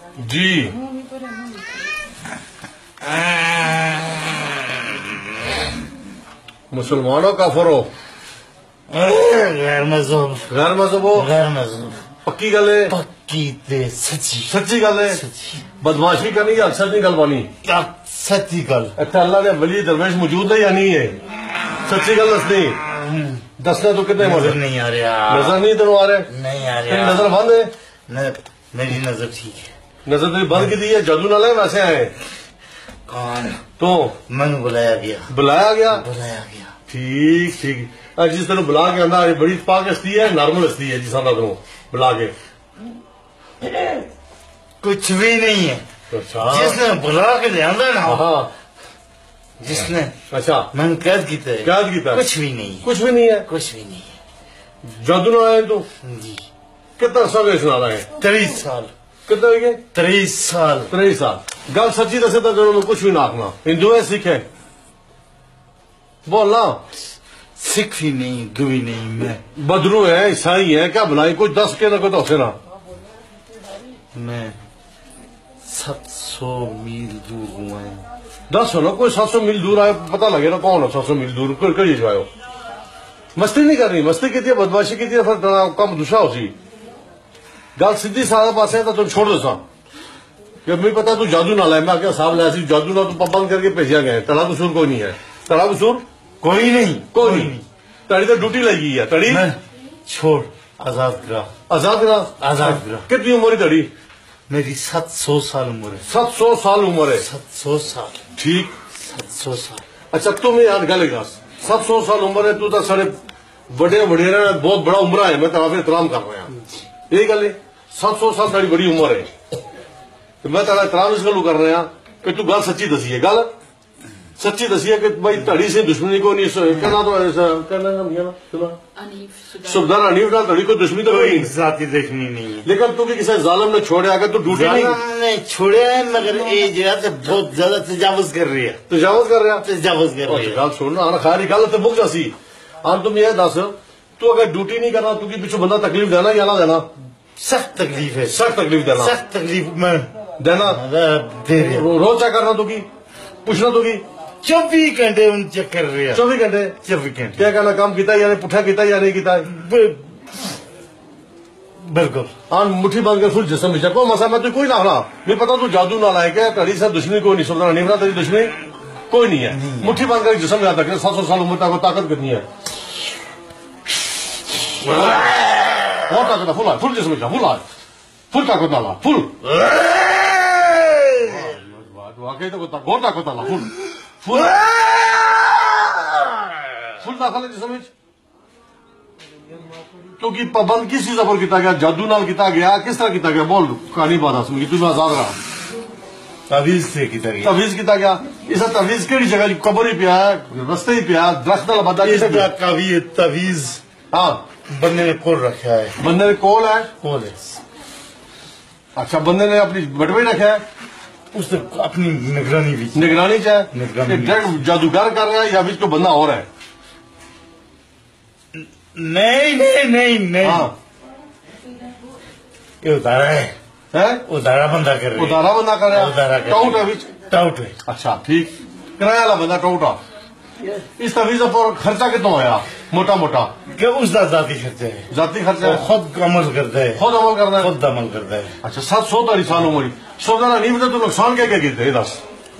जी मुसलमानों का फरो गैर मजहब गैर मजहब पक्की गल है पक्की ते सच्ची सच्ची गल है बदमाशी करनी या अक्सर नहीं गल पानी सच्ची गल अच्छा अल्लाह ने वली दरवेश मौजूद है या नहीं है सच्ची गल दसनी दसना तो कितने नजर नहीं आ रहा नजर नहीं तेन आ रहा नहीं आ रहा नजर बंद है मेरी नजर ठीक है नजर तेरी बंद की दी है जादू नाल है वैसे आए कौन तो मैंने बुलाया गया ठीक ठीक जिस तेन बुला के आंदा बड़ी पाक हस्ती है नॉर्मल हस्ती है जिस आंदा तेन बुला के कुछ भी नहीं है अच्छा जिसने बुला के लिया ना हाँ जिसने अच्छा मैंने कैद किया कुछ भी नहीं है कुछ भी नहीं है कुछ भी नहीं है जादू ना आए तो जी कितना समय सुना रहा है 23 साल कितना हो गए 23 साल 23 साल गल सच्ची दसे तो तेरे कुछ भी ना आखना हिंदू है सिख है बोलना सिख भी नहीं हिंदू भी नहीं मैं बदरू है ईसाई है क्या बनाई कुछ 10 के ना कोई तो ना मैं 700 मील दूर हुआ है 10 हो ना कोई 700 मील दूर आए पता लगे ना कौन है 700 मील दूर करिए जो आयो मस्ती नहीं करनी मस्ती की थी बदमाशी की थी फिर कम दूसरा हो सी गल सीधी सारा पास है तो तुम छोड़ दो सा मुझे पता तू जादू ना लाए मैं क्या साहब लाया जादू ना तो बंद करके भेजा गया तड़ा कसूर कोई नहीं है तड़ा कसूर कोई नहीं तड़ी तो ड्यूटी लगी है तड़ी छोड़ आजाद करा कितनी उम्र है तड़ी मेरी 700 साल उम्र है 700 साल उम्र है 700 साल ठीक 700 साल अच्छा तुम्हें याद गलेगा 700 साल उम्र है तू तो सारे बड़े वडेरे बहुत बड़ा उम्र है मैं तेरा एहतराम कर रहा हूँ यही गल है 700 साल तेरी बड़ी उम्र है तो मैं तेरा एहतराम इस गल कर रहा कि तू गल सच्ची दसी है गल सच्ची दसी है कि भाई तड़ी से दुश्मनी को नहीं कहना तो सुबदार अनीफ ना तड़ी को दुश्मनी तो कोई जाती देखनी नहीं है लेकिन तू भी किसी जालिम ने छोड़े अगर तू ड्यूटी नहीं छोड़े है मगर ये जगह बहुत ज्यादा तजावुज कर रही है तजावुज कर रही है गल छोड़ना आना खारी गल तो मुक जासी आन तुम ये दस तू अगर ड्यूटी नहीं करना तू पीछे बंदा तकलीफ देना या ना देना सख्त तकलीफ है सख्त तकलीफ में देना दे रही रोज क्या करना तू की पूछना तू की 24 घंटे उन चेक कर रहे हैं 24 घंटे क्या कहना काम किया या पुठा किया या नहीं किया बिल्कुल हाँ मुट्ठी बांध कर फुल जिसम बिचा को मसा मैं तो कोई ना रहा मुझे पता तू जादू ना लाए क्या तड़ी से दुश्मनी कोई नहीं सुनता नहीं बना तेरी दुश्मनी कोई नहीं है मुट्ठी बांध कर जिसम याद रखे 700 साल उम्र तक ताकत कितनी है बहुत ताकत फुल फुल जिसम बिचा फुल ताकत वाला फुल वाकई तो बहुत ताकत वाला फुल दाखिल है जिसम क्योंकि पाबंद किस चीज पर किया गया जादू नाल किया गया किस तरह किया गया बोल कहानी बात सुन तू आजाद रहा तवीज से किया गया इस तवीज केड़ी जगह कबर ही पिया रस्ते ही पिया दरख्त वाला बंदा तवीज हाँ बंदे ने कोल रखा है बंदे ने कोल है अच्छा बंदे ने अपनी बटवे रखा है उसने अपनी निगरानी चाहे जादूगर कर रहा है या बीच को बंदा और है नहीं हाँ ये उतारा है उतारा बंदा कर रहा है टाउट है अच्छा ठीक किराया वाला बंदा टाउटा इस तवीज पर खर्चा कितना होया मोटा क्या उसका जाती खर्चा है खुद अमल करता है अच्छा 700 साल उम्र सोचना नहीं बता तो नुकसान क्या कीते दस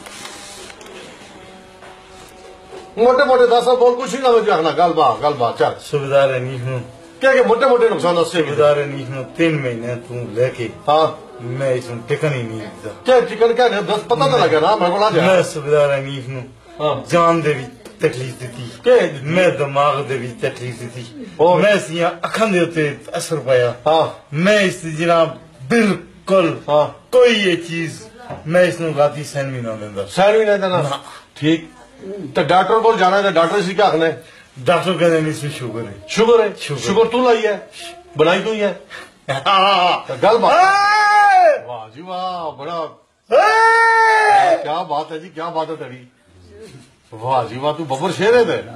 मोटे दस बोल कुछ ही ना आखना गल बात चल सुबेदार नहीं क्या मोटे नुकसान सुबेदार नहीं 3 महीने तू लेके हाँ मैं इसमें टिकन ही नहीं लगता क्या चिकन क्या दस पता तो लगे ना मैं सुबेदार नहीं जान दे तकलीफ दी मैं दिमाग दे भी तकलीफ दी मैं इसलिए अखन दे उत्ते असर पाया मैं इस जनाब बिल्कुल कोई ये चीज मैं इसमें गाती सहन भी ना देना ठीक तो डॉक्टर को जाना है डॉक्टर से क्या आखना है डॉक्टर कहते हैं इसमें शुगर तू लाई है बनाई तू ही है गल बात वाह जी वाह बड़ा क्या बात है जी क्या बात है तेरी वाह जी वाह तू बबर शेर है थे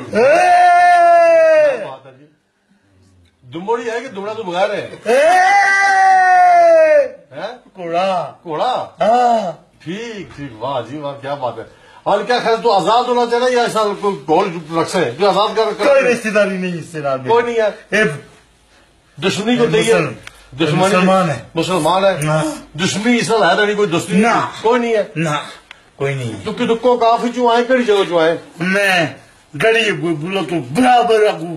बात है जी दुम्बोड़ी है कि दुमड़ा तू बगैर है घोड़ा घोड़ा। हाँ ठीक ठीक, वाह जी वाह, क्या बात है। और क्या ख्याल, तू आजाद होना चाहिए या ऐसा कोई गोल रखे तू आजाद कोई रिश्तेदारी नहीं इससे ना कोई नहीं है। दुश्मनी को चाहिए, दुश्मनी मुसलमान है, दुश्मनी इसराइल है नहीं, कोई दुश्मनी ना कोई नहीं है ना कोई नहीं। दुखी दुखों काफी जो आए कड़ी जगह जो आए मैं गड़ी बोलो तो बराबर लगू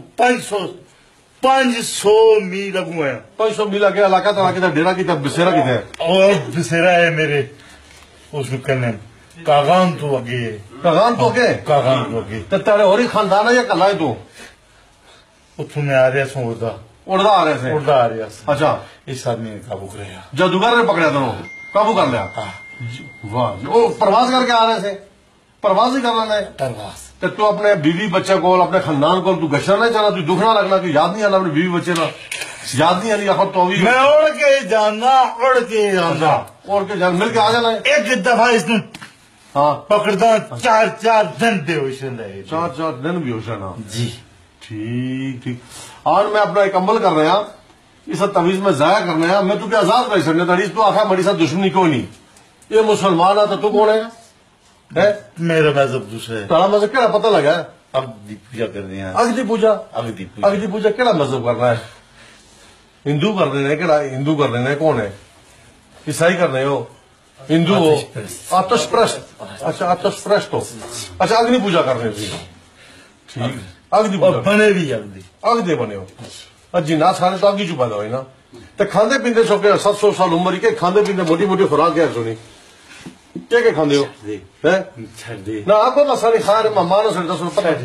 500 मील लगू है। 500 मील आगे इलाका तला किधर डेरा किधर बसेरा किधर और बसेरा है मेरे उस कहने कागान तो आगे कागान तो आगे कागान तो आगे तो तेरे और ही खानदान है या कला है तू उठू में आ रहा सो उड़दा आ रहे थे उड़दा आ रहा। अच्छा, इस आदमी ने काबू कर लिया, जादूगर ने पकड़ा दोनों, काबू कर लिया। वाह, वो प्रवास करके आ रहे थे, प्रवास ही करना है प्रवास। तो तू अपने बीवी बच्चे को अपने खानदान को तू गशर नहीं चाहना, तू दुखना लगना कि याद नहीं आना अपने बीवी बच्चे ना, याद नहीं आनी आखिर तो अभी मैं उड़ के जाना उड़ के जाना और के जान मिल के आ जाना है। एक दफा इसने हाँ पकड़ता 4 दिन बेहोश रहे, 4 दिन भी होश ना जी। ठीक ठीक। आज मैं अपना एक अमल कर रहा इस तवीज में जाया करने हैं, मैं तुझे आजाद कर सकने तरीज तो आखा मेरी साथ दुश्मनी कोई नहीं, ये मुसलमान है तो तू कौन है? मेरा मजहब दूसरा है। तारा मजहब क्या पता लगा है? अग्नि पूजा कर रहे हैं। अग्नि पूजा, अग्नि पूजा क्या मजहब करना है? हिंदू कर रहे हैं क्या? हिंदू कर रहे हैं, कौन है? ईसाई कर रहे हो, हिंदू हो, आतशप्रस्त। अच्छा आतशप्रस्त हो, अच्छा अग्नि पूजा कर रहे हो, ठीक। अग्नि बने भी अग्नि बने हो, अजी ना खाने तो अग्नि चुपा दो ना, तो खाते पीते सो के 700 साल उम्र के खाते पीते मोटी मोटी खुराक क्या सुनी क्या खाते हो है ना? आपको बस सारी खा रहे मेहमान से 10 रुपए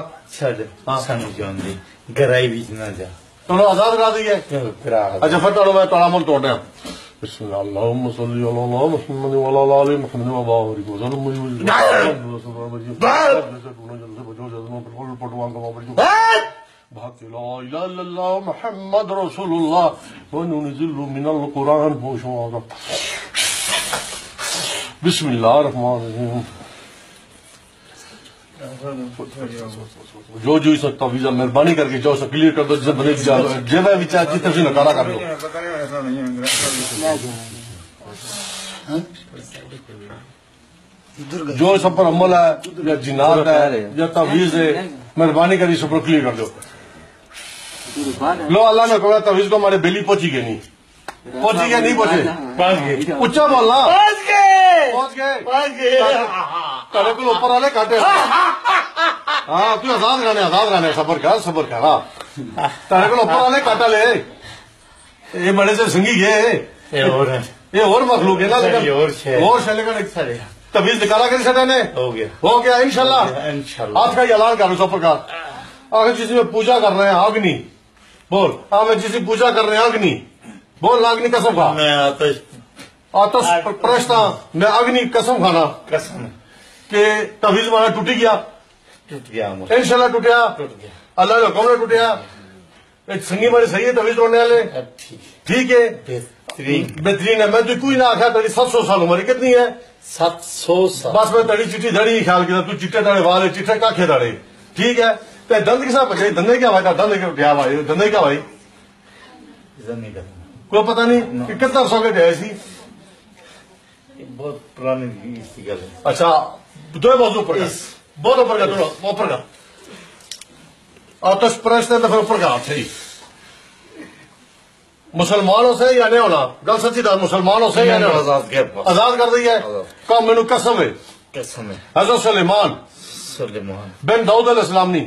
गराई बीच ना जा तो आजाद करा दी है। अच्छा फिर तो मैं तोड़ा मुल तोड़ने मोहम्मद रसूलुल्लाह वनुनज़िलु मिनल कुरान बिस्मिल्लाहिर्रहमानिर्रहीम। जो जो सकता वीजा मेहरबानी करके जो सब क्लियर कर दो, जिसे बने जेब विचार जितने से नकारा कर दो। जो सब पर अमल है या जिन्नात है या तवीज है, मेहरबानी करके सब पर क्लियर कर दो। लो अल्लाह ने कहा तवीज को हमारे बेली पहुंची गई नहीं, पहुंची गया नहीं पहुंचे, उच्चा बोलना पहुंच गए तेरे को ऊपर वाले काटे। हाँ तू आजाद रहने सबर कर हाँ तेरे को ऊपर वाले काटा ले, ये बड़े से सिंगी ये और मखलूक है ना, लेकिन और लेकिन तवीज निकाला कर सटा ने हो गया इंशाल्लाह। आज का ऐलान कर सब प्रकार आगे जिसमें पूजा कर रहे हैं अग्नि बोल, हाँ मैं जिसकी पूजा कर रहे हैं अग्नि बोल, अग्नि कसम खा, मैं आतश प्रश्न मैं अग्नि कसम खाना कसम के तवीज माना टूट गया इंशाल्लाह टूट गया अल्लाह के हुक्म ने टूटिया। एक संगी मारी सही है तवीज तोड़ने वाले, ठीक है बेहतरीन है। मैं तो कोई ना आखा तेरी 700 साल उम्र कितनी है? 700 साल। बस मैं तेरी चिट्ठी धड़ी ख्याल किया तू चिट्टे दाड़े वाले चिट्टे काखे दाड़े, ठीक है। तो दंद के साथ बचे धंधे क्या भाई, दंद क्या भाई, धंधे क्या भाई कोई पता नहीं कि कितना सौ के ऐसी बहुत पुरानी गल है। अच्छा दो बहुत ऊपर का बहुत ऊपर का थोड़ा ऊपर का आतश प्रश्न तो फिर ऊपर का सही मुसलमानों से या नहीं होना गल सच्ची था, मुसलमानों से या नहीं आजाद कर दी है। कम मेनू कसम है हजरत सुलेमान बिन दाऊद अलैहिस्सलाम नी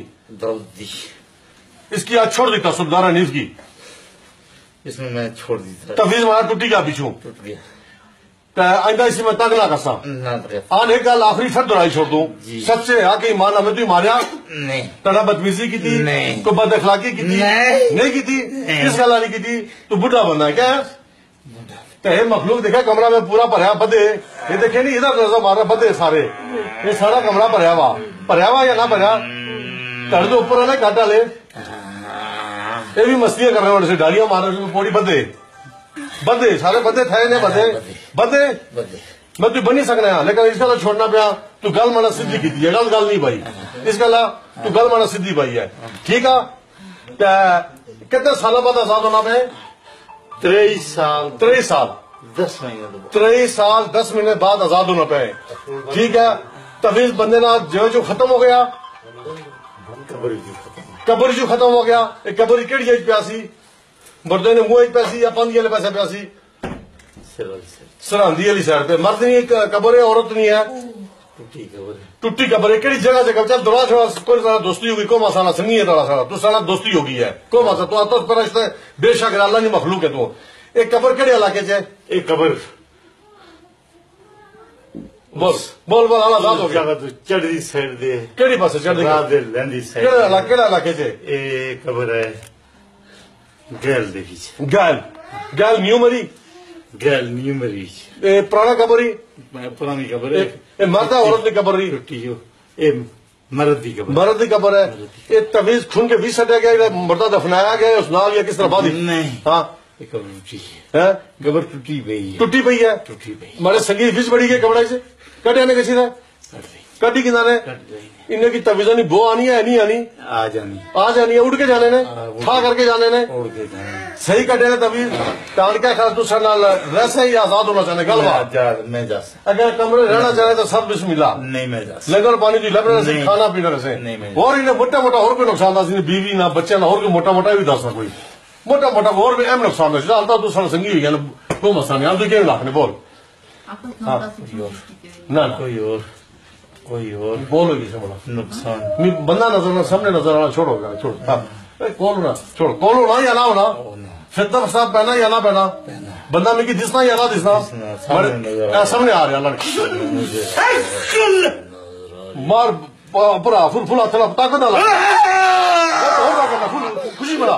इसकी आज छोड़ देता सुल्तान हनीफ की, इसमें मैं छोड़ दी तवीज मारा टूटी गया पीछू टूट गया आइंदा इसी में तंग ना कसा आन एक गल आखिरी फिर दोहराई छोड़ दूं, सच्चे आके ईमान हमें तू मारिया नहीं, तेरा बदतमीजी की थी नहीं, तो बद अखलाकी की थी नहीं की थी, किस गल नहीं की थी, तू बुढ़ा बंदा है क्या है? मखलूक देखा कमरा में पूरा भरया बदे, ये देखे नहीं इधर नजर मारा बदे सारे, ये सारा कमरा भरया हुआ या ना भरया कर दो ऊपर वाले काटा ले, ये भी मस्तियां कर रहे हैं डालियां मार रहे पोड़ी बदे सारे बदे थे ने बदे मैं तू बनी सकना है, लेकिन इसका तो छोड़ना पिया तू गल माना सिद्धि की है, गल नहीं भाई इस गल तू गल माना सिद्धि भाई है, ठीक है। कितने सालों बाद आजाद होना पे? 23 साल 10 महीने 3 साल 10 महीने बाद आजाद होना पे। ठीक है, तवीज बंदे ना जो खत्म हो गया, कबर जो खत्म हो गया। कबर केड़ी एज प्यासी मुर्दे ने मुंह प्यासी या पंदी वाले पासे प्यासी सरहदी वाली साइड पे। मर्द नहीं कबर है, औरत नहीं है, टुट्टी कबर है। केड़ी जगह जगह चल दौड़ा छोड़ा कोई सारा दोस्ती होगी, को मसाला संगी है तोड़ा सारा तू सारा दोस्ती होगी है को मसा तू आता पर रिश्ते बेशक अल्लाह की मखलूक है तू। एक कबर केड़े इलाके च है? एक कबर बोल बोल बोल आजाद हो गया। चढ़ी साइड दे केड़ी पासे चढ़ी लैंदी साइड केड़ा इलाके च ए कबर है गैल दे विच गैल गैल न्यू मरी गैल न्यू मरी पुराना कबर ही पुरानी कबर है। मरदा औरत की कबर ही टुटी हो ए मर्द की कबर मर्द की कबर है। ये तवीज खून के बीच सटा गया मुर्दा दफनाया गया उस नाल या किस तरह बाद नहीं हाँ कबर टूटी है कबर टूटी पई है टूटी पई है टूटी पई मारे संगीत बीच बड़ी गई कबड़ा से कटे ने किसी ने कटी किनारे इन्हें की तवीजा नहीं बो आनी है नहीं आनी आ जानी है उड़ के जाने ने ठा करके जाने ने उड़ के जाने सही कटे ने तवीज टाल क्या खास तू सर नाल वैसे ही आजाद होना चाहने गल बात मैं जा अगर कमरे रहना चाहे तो सब बिस्मिल्लाह नहीं मैं जा लंगर पानी की लग रहा है खाना पीना रहे और इन्हें मोटा मोटा और कोई नुकसान दस बीवी ना बच्चे ना और कोई मोटा मोटा भी दस ना कोई मोटा मोटा और भी अहम नुकसान है जानता तू सारा संगी हो गया कोई मसला नहीं हम तो क्या लाखने बोल ना कोई और बोलोगी से बोला नुकसान बंदा नजर सामने नजर आना छोड़ोगा छोड़ कौन ना छोड़ कौन होना या ना होना फिर साथ पहना या ना पहना बंदा में की दिसना या ना दिसना सामने आ रहा मार पूरा फुल फुल थोड़ा ताकत ना खुशी मिला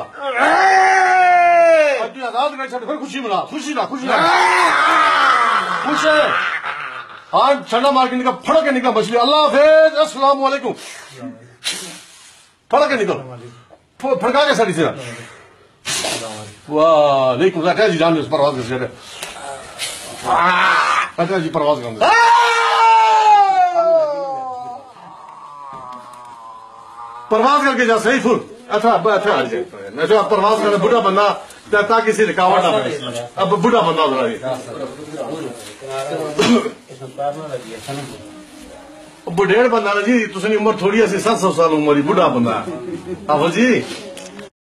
खुशी मिला खुशी ना खुशी ना खुश है आज ठंडा मार के निकल फड़ के निकल मछली अल्लाह हाफिज अस्सलाम वालेकुम फड़ के निकल फड़का के साड़ी से वालेकुम अटैच जी जान परवाज कर अटैच जी परवाज कर परवाज करके जा सही फुल अच्छा परवाज करना बुढ़ा बनना ताकि किसी रुकावट ना बने अब बुढ़ा बनना बुढ़ेड़ बंदा जी तुम उम्र थोड़ी सी 700 साल उम्र ही बुढ़ा बंदा आहो जी